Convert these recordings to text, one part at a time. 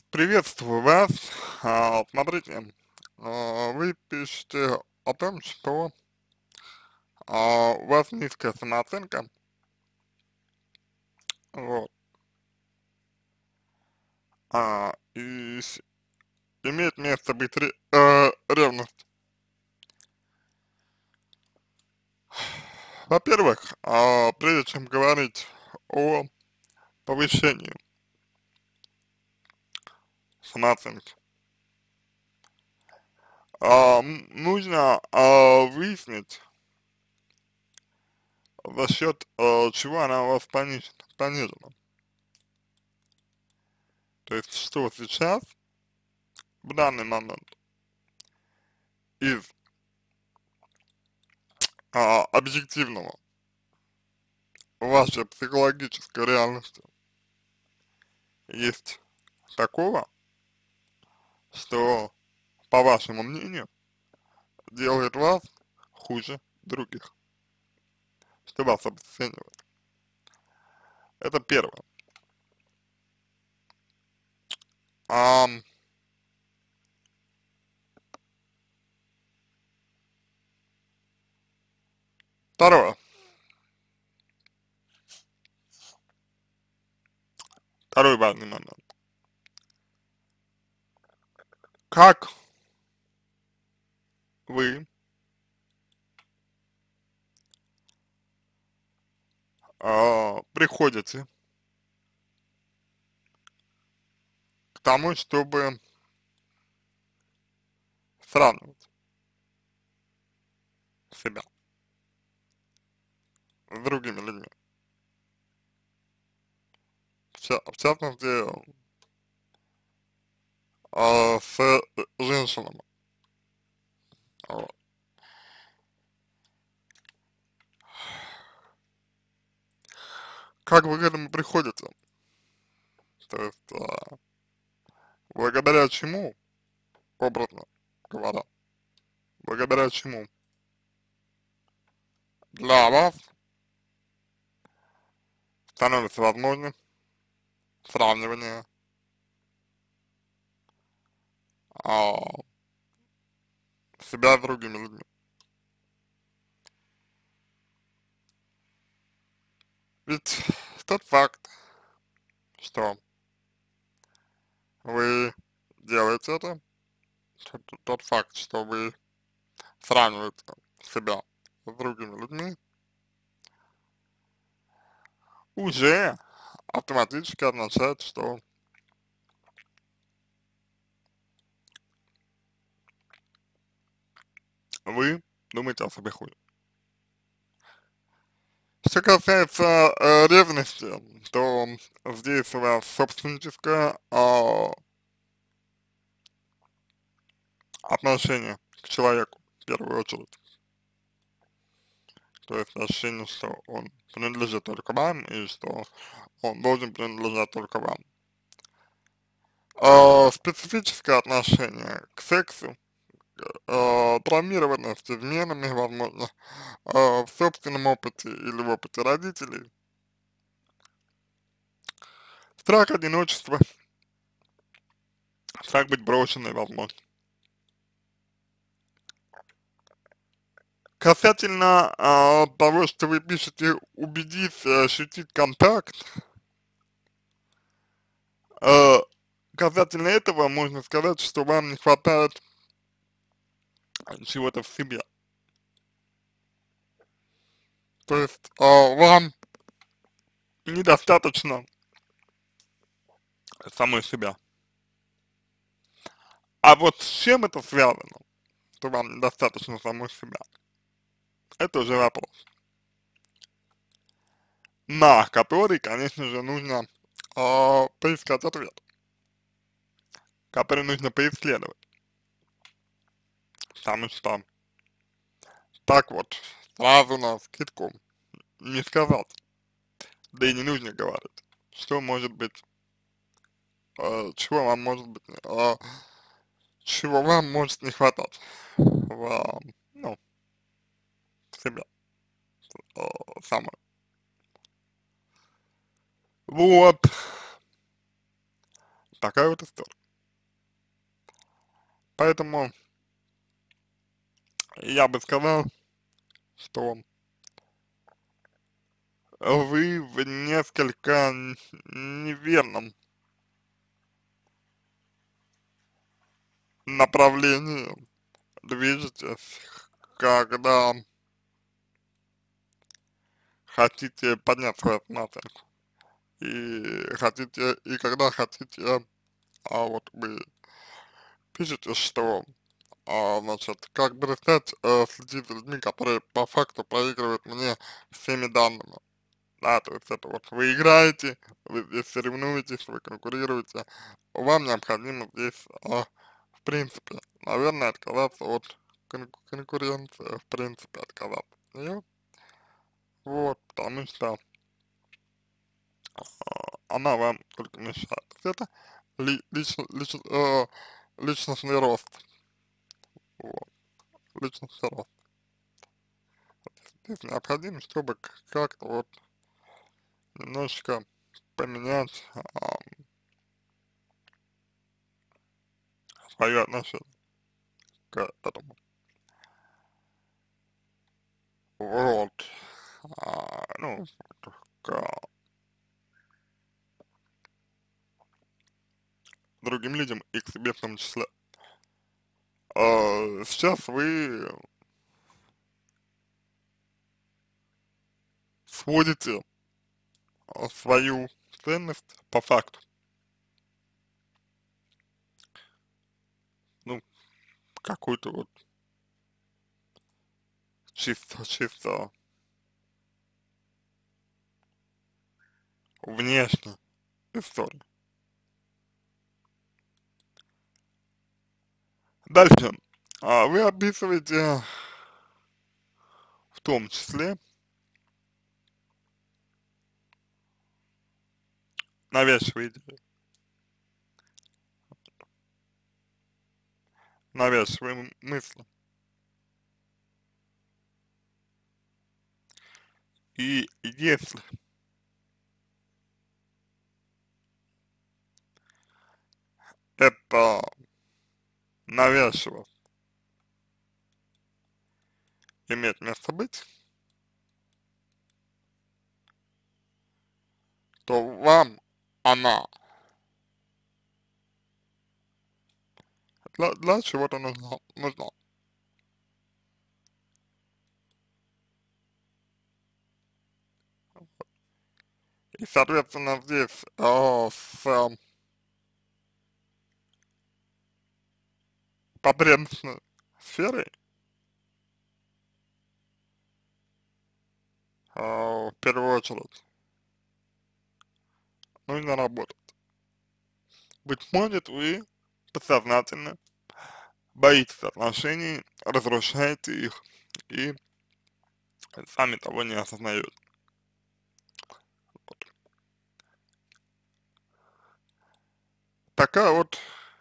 Приветствую вас. Смотрите, вы пишете о том, что у вас низкая самооценка, вот, и имеет место быть ревность. Во-первых, прежде чем говорить о повышении самооценки, нужно выяснить, за счет чего она у вас понижена. То есть, что сейчас, в данный момент, из объективного вашей психологической реальности есть такого, что, по вашему мнению, делает вас хуже других, что вас обесценивает. Это первое. А второе. Второй важный момент. Как вы приходите к тому, чтобы сравнивать себя с другими людьми? В частности, с женщинами. Вот. Как вы к этому приходите? То есть, благодаря чему, образно говоря, благодаря чему для вас становится возможным сравнивание а, себя с другими людьми. Ведь тот факт, что вы делаете это, тот факт, что вы сравниваете себя с другими людьми, уже автоматически означает, что вы думаете о себе хуже. Что касается ревности, то здесь у вас собственническое отношение к человеку в первую очередь. То есть ощущение, что он принадлежит только вам и что он должен принадлежать только вам. Специфическое отношение к сексу, травмированность изменами, возможно, в собственном опыте или в опыте родителей, страх одиночества, страх быть брошенной, возможно. Касательно того, что вы пишете, убедиться, ощутить контакт, э, касательно этого можно сказать, что вам не хватает чего-то в себе. То есть вам недостаточно самой себя. А вот с чем это связано, что вам недостаточно самой себя, это уже вопрос, на который, конечно же, нужно поискать ответ, который нужно поисследовать. Потому что так вот сразу на скидку не сказать, да и не нужно говорить, что может быть, чего вам может быть, чего вам может не хватать ну, в себе самой. Вот, Такая вот история. Поэтому я бы сказал, что вы в несколько неверном направлении движетесь, когда хотите поднять свою самооценку. И когда хотите, вот вы пишете, что, значит, как перестать следить за людьми, которые по факту проигрывают мне всеми данными. Да, то есть это вот вы играете, вы здесь соревнуетесь, вы конкурируете, вам необходимо здесь, в принципе, наверное, отказаться от конкуренции, в принципе, отказаться от нее, вот, потому что она вам только мешает. То есть это личностный рост, вот, личностный рост. Здесь необходимо, чтобы как-то вот немножечко поменять свое отношение к этому. Вот. Ну, к другим людям и к себе в том числе. Сейчас вы сводите свою ценность по факту. Ну, какую-то вот чисто внешнюю историю. Дальше. Вы описываете в том числе навязчивые идеи, навязчивые мысли. И если это навязчиво имеет место быть, то вам она для чего-то нужна. И, соответственно, здесь с потребностной сферой в первую очередь нужно работать. Быть может, вы подсознательно боитесь отношений, разрушаете их и сами того не осознаете. Вот. Такая вот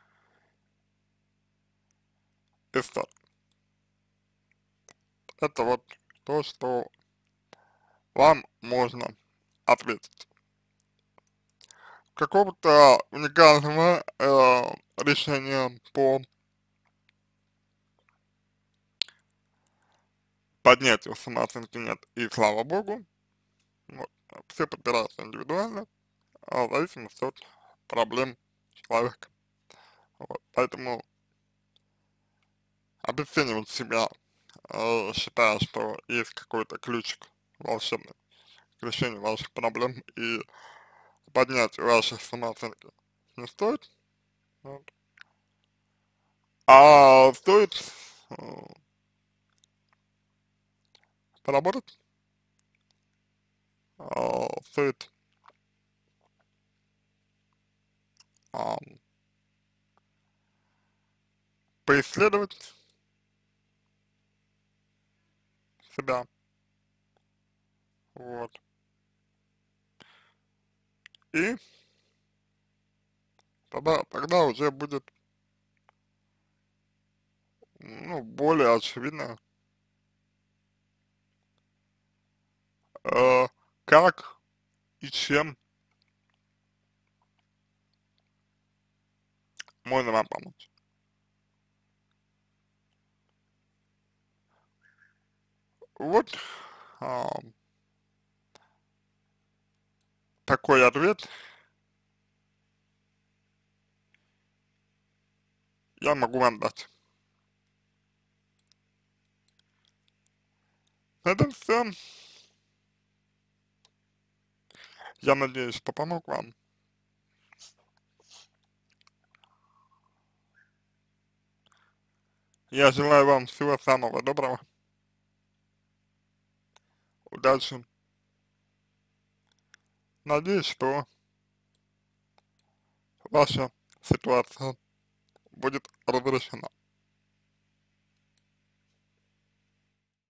история. Это вот то, что вам можно ответить. Какого-то уникального решения по поднятию самооценки нет. И слава богу, вот, все подбираются индивидуально, в зависимости от проблем человека. Вот, поэтому обесценивать себя, считая, что есть какой-то ключик волшебный к решению ваших проблем и поднятию вашей самооценки не стоит. Вот. А стоит э, поработать, стоит а, поисследовать себя, вот, и тогда уже будет, ну, более очевидно, э, как и чем можно вам помочь. Вот а, такой ответ я могу вам дать. Это все. Я надеюсь, что помог вам. Я желаю вам всего самого доброго, удачи. Надеюсь, что ваша ситуация будет разрешена.